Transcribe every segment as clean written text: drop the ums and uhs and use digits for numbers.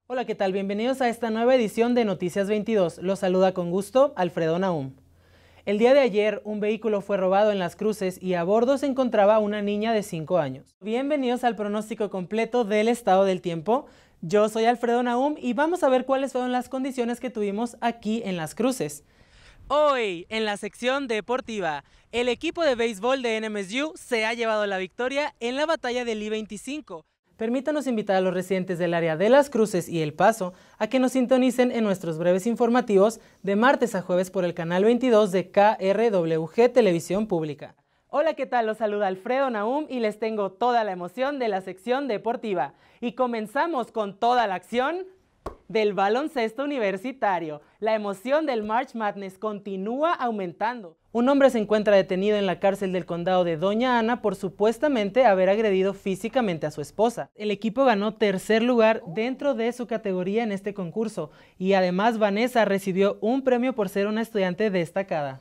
Hola, ¿qué tal? Bienvenidos a esta nueva edición de Noticias 22. Los saluda con gusto Alfredo Nahum. El día de ayer, un vehículo fue robado en Las Cruces y a bordo se encontraba una niña de 5 años. Bienvenidos al pronóstico completo del estado del tiempo. Yo soy Alfredo Nahum y vamos a ver cuáles fueron las condiciones que tuvimos aquí en Las Cruces. Hoy, en la sección deportiva, el equipo de béisbol de NMSU se ha llevado la victoria en la batalla del I-25. Permítanos invitar a los residentes del área de Las Cruces y El Paso a que nos sintonicen en nuestros breves informativos de martes a jueves por el canal 22 de KRWG Televisión Pública. Hola, ¿qué tal? Los saluda Alfredo Nahum y les tengo toda la emoción de la sección deportiva. Y comenzamos con toda la acción del baloncesto universitario. La emoción del March Madness continúa aumentando. Un hombre se encuentra detenido en la cárcel del condado de Doña Ana por supuestamente haber agredido físicamente a su esposa. El equipo ganó tercer lugar dentro de su categoría en este concurso y además Vanessa recibió un premio por ser una estudiante destacada.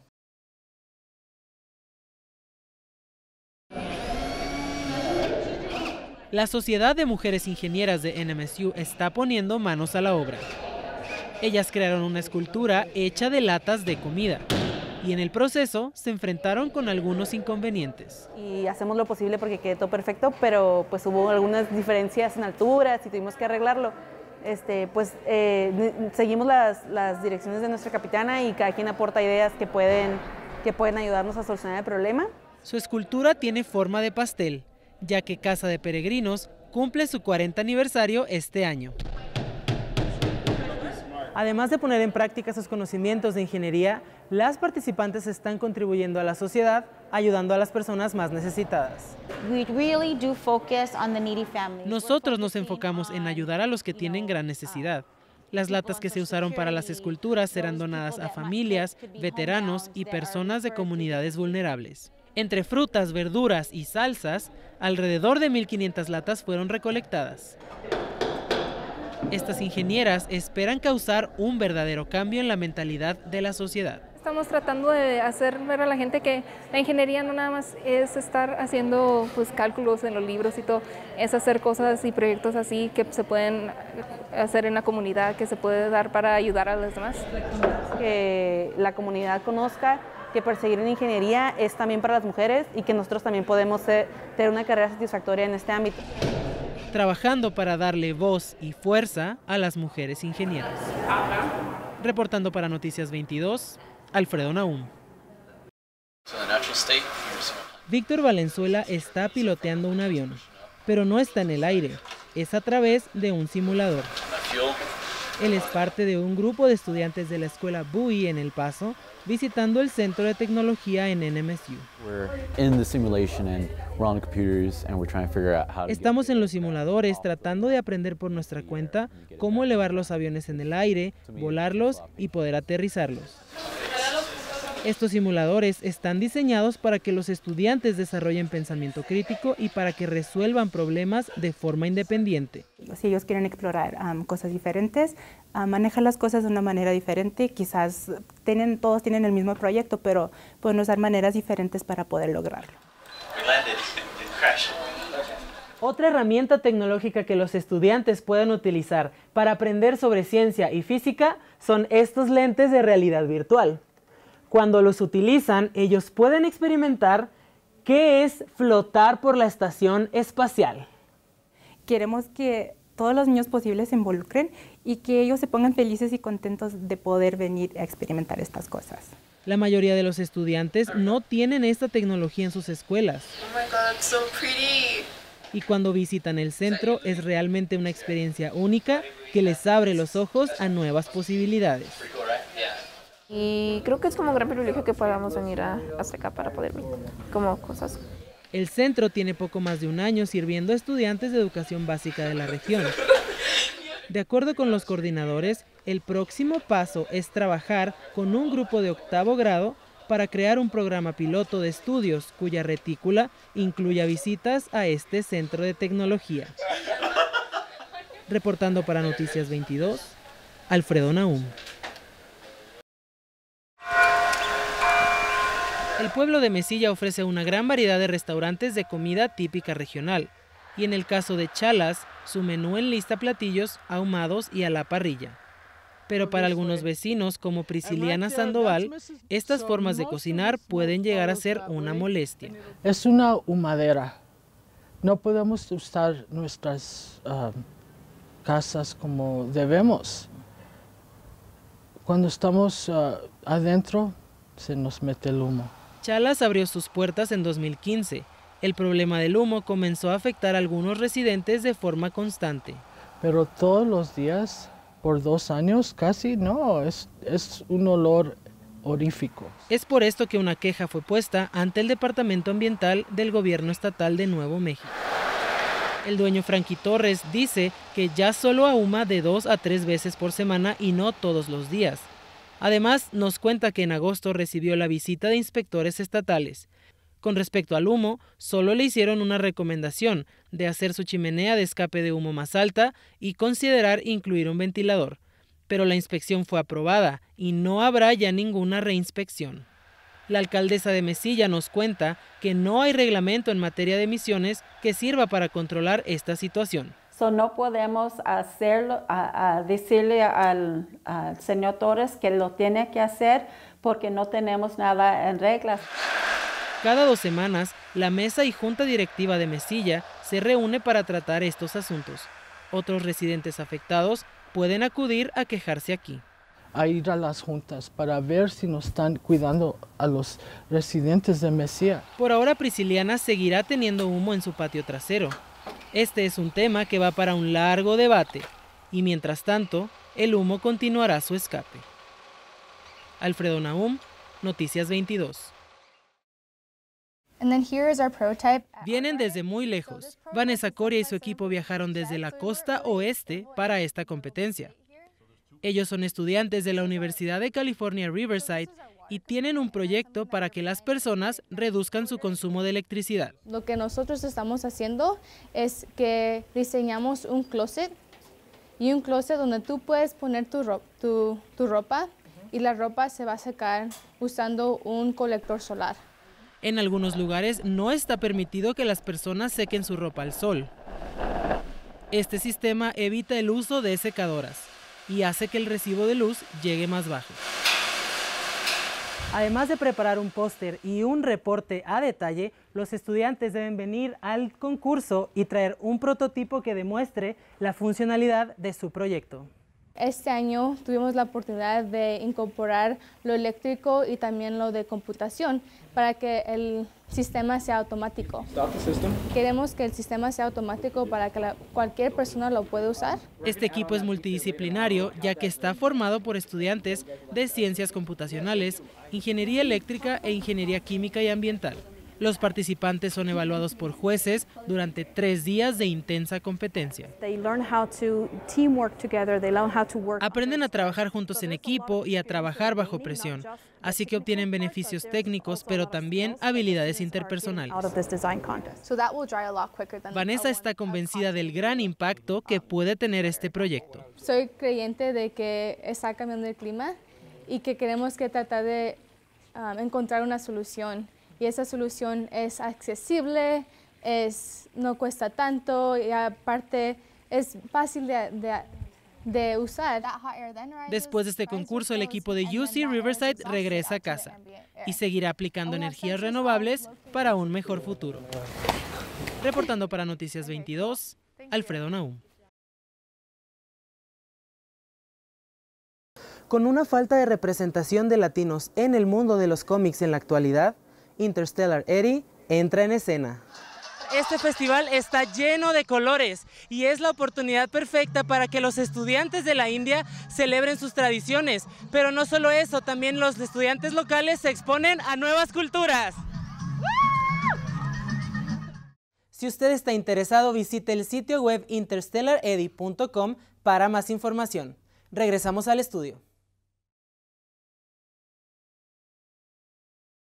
La Sociedad de Mujeres Ingenieras de NMSU está poniendo manos a la obra. Ellas crearon una escultura hecha de latas de comida y en el proceso se enfrentaron con algunos inconvenientes. Y hacemos lo posible porque quede todo perfecto, pero pues hubo algunas diferencias en alturas y tuvimos que arreglarlo. Seguimos las direcciones de nuestra capitana y cada quien aporta ideas que pueden ayudarnos a solucionar el problema. Su escultura tiene forma de pastel, ya que Casa de Peregrinos cumple su 40 aniversario este año. Además de poner en práctica sus conocimientos de ingeniería, las participantes están contribuyendo a la sociedad, ayudando a las personas más necesitadas. Nosotros nos enfocamos en ayudar a los que tienen gran necesidad. Las latas que se usaron para las esculturas serán donadas a familias, veteranos y personas de comunidades vulnerables. Entre frutas, verduras y salsas, alrededor de 1,500 latas fueron recolectadas. Estas ingenieras esperan causar un verdadero cambio en la mentalidad de la sociedad. Estamos tratando de hacer ver a la gente que la ingeniería no nada más es estar haciendo cálculos en los libros y todo, es hacer cosas y proyectos así que se pueden hacer en la comunidad, que se puede dar para ayudar a los demás. Que la comunidad conozca que perseguir en ingeniería es también para las mujeres y que nosotros también podemos tener una carrera satisfactoria en este ámbito. Trabajando para darle voz y fuerza a las mujeres ingenieras. Reportando para Noticias 22, Alfredo Nahum. Víctor Valenzuela está piloteando un avión, pero no está en el aire, es a través de un simulador. Él es parte de un grupo de estudiantes de la escuela Bowie en El Paso, visitando el Centro de Tecnología en NMSU. Estamos en los simuladores tratando de aprender por nuestra cuenta cómo elevar los aviones en el aire, volarlos y poder aterrizarlos. Estos simuladores están diseñados para que los estudiantes desarrollen pensamiento crítico y para que resuelvan problemas de forma independiente. Si ellos quieren explorar cosas diferentes, manejar las cosas de una manera diferente, quizás todos tienen el mismo proyecto, pero pueden usar maneras diferentes para poder lograrlo. Otra herramienta tecnológica que los estudiantes pueden utilizar para aprender sobre ciencia y física son estos lentes de realidad virtual. Cuando los utilizan, ellos pueden experimentar qué es flotar por la estación espacial. Queremos que todos los niños posibles se involucren y que ellos se pongan felices y contentos de poder venir a experimentar estas cosas. La mayoría de los estudiantes no tienen esta tecnología en sus escuelas. Oh my God, it's so pretty. Y cuando visitan el centro es realmente una experiencia única que les abre los ojos a nuevas posibilidades. Y creo que es como un gran privilegio que podamos venir hasta acá para poder ver como cosas. El centro tiene poco más de un año sirviendo a estudiantes de educación básica de la región. De acuerdo con los coordinadores, el próximo paso es trabajar con un grupo de 8º grado para crear un programa piloto de estudios cuya retícula incluya visitas a este centro de tecnología. Reportando para Noticias 22, Alfredo Nahum. El pueblo de Mesilla ofrece una gran variedad de restaurantes de comida típica regional. Y en el caso de Chalas, su menú enlista platillos ahumados y a la parrilla. Pero para algunos vecinos, como Prisciliana Sandoval, estas formas de cocinar pueden llegar a ser una molestia. Es una humadera. No podemos usar nuestras casas como debemos. Cuando estamos adentro, se nos mete el humo. Chalas abrió sus puertas en 2015. El problema del humo comenzó a afectar a algunos residentes de forma constante. Pero todos los días, por 2 años casi, no, es un olor horrífico. Es por esto que una queja fue puesta ante el Departamento Ambiental del Gobierno Estatal de Nuevo México. El dueño Frankie Torres dice que ya solo ahuma de 2 a 3 veces por semana y no todos los días. Además, nos cuenta que en agosto recibió la visita de inspectores estatales. Con respecto al humo, solo le hicieron una recomendación de hacer su chimenea de escape de humo más alta y considerar incluir un ventilador. Pero la inspección fue aprobada y no habrá ya ninguna reinspección. La alcaldesa de Mesilla nos cuenta que no hay reglamento en materia de emisiones que sirva para controlar esta situación. No podemos hacerlo, decirle al señor Torres que lo tiene que hacer porque no tenemos nada en reglas. Cada 2 semanas, la mesa y junta directiva de Mesilla se reúne para tratar estos asuntos. Otros residentes afectados pueden acudir a quejarse aquí. A ir a las juntas para ver si nos están cuidando a los residentes de Mesilla. Por ahora, Prisciliana seguirá teniendo humo en su patio trasero. Este es un tema que va para un largo debate y mientras tanto, el humo continuará su escape. Alfredo Nahum, Noticias 22. Vienen desde muy lejos. Vanessa Coria y su equipo viajaron desde la costa oeste para esta competencia. Ellos son estudiantes de la Universidad de California, Riverside, y tienen un proyecto para que las personas reduzcan su consumo de electricidad. Lo que nosotros estamos haciendo es que diseñamos un closet, y un closet donde tú puedes poner tu ropa y la ropa se va a secar usando un colector solar. En algunos lugares no está permitido que las personas sequen su ropa al sol. Este sistema evita el uso de secadoras y hace que el recibo de luz llegue más bajo. Además de preparar un póster y un reporte a detalle, los estudiantes deben venir al concurso y traer un prototipo que demuestre la funcionalidad de su proyecto. Este año tuvimos la oportunidad de incorporar lo eléctrico y también lo de computación para que el sistema sea automático. Queremos que el sistema sea automático para que cualquier persona lo pueda usar. Este equipo es multidisciplinario ya que está formado por estudiantes de ciencias computacionales, ingeniería eléctrica e ingeniería química y ambiental. Los participantes son evaluados por jueces durante 3 días de intensa competencia. Aprenden a trabajar juntos en equipo y a trabajar bajo presión, así que obtienen beneficios técnicos, pero también habilidades interpersonales. Vanessa está convencida del gran impacto que puede tener este proyecto. Soy creyente de que está cambiando el clima y que queremos que tratar de encontrar una solución. Y esa solución es accesible, no cuesta tanto y aparte es fácil de usar. Después de este concurso, el equipo de UC Riverside regresa a casa y seguirá aplicando energías renovables para un mejor futuro. Reportando para Noticias 22, Alfredo Nahum. Con una falta de representación de latinos en el mundo de los cómics en la actualidad, Interstellar Eddie entra en escena. Este festival está lleno de colores y es la oportunidad perfecta para que los estudiantes de la India celebren sus tradiciones. Pero no solo eso, también los estudiantes locales se exponen a nuevas culturas. Si usted está interesado, visite el sitio web interstellareddie.com para más información. Regresamos al estudio.